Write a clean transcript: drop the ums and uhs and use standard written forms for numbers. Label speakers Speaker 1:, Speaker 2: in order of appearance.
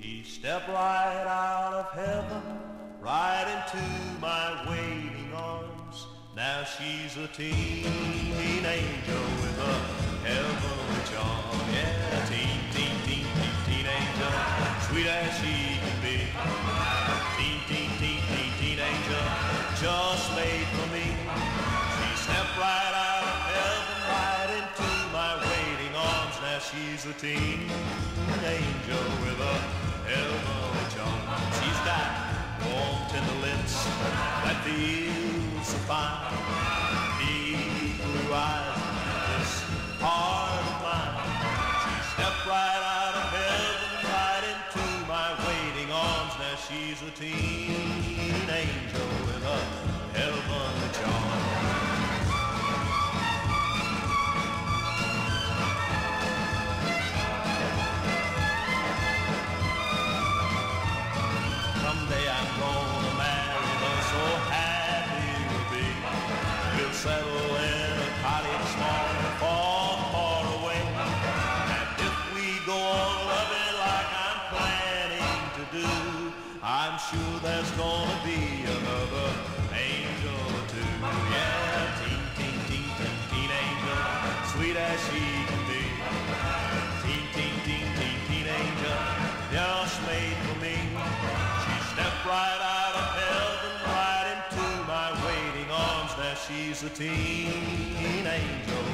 Speaker 1: She stepped right out of heaven, right into my waiting arms. Now she's a teen angel with a heavenly charm. Yeah, teen angel, sweet as she can be. Teen angel, just made for me. She stepped right out of heaven, right into my waiting arms. Now she's a teen angel with a heavenly charm. She's got warm, tender lips that feel so fine. Deep blue eyes, this heart of mine. She stepped right out of heaven, right into my waiting arms. Now she's a teen angel with a heavenly charm. Someday I'm gonna marry her, so happy we'll be. We'll settle in a cottage small and far away. And if we go on loving like I'm planning to do, I'm sure there's gonna be another angel or two. Yeah, teen angel, sweet as she can be. Teen angel, just made for me. Stepped right out of heaven, right into my waiting arms. Now she's a teen angel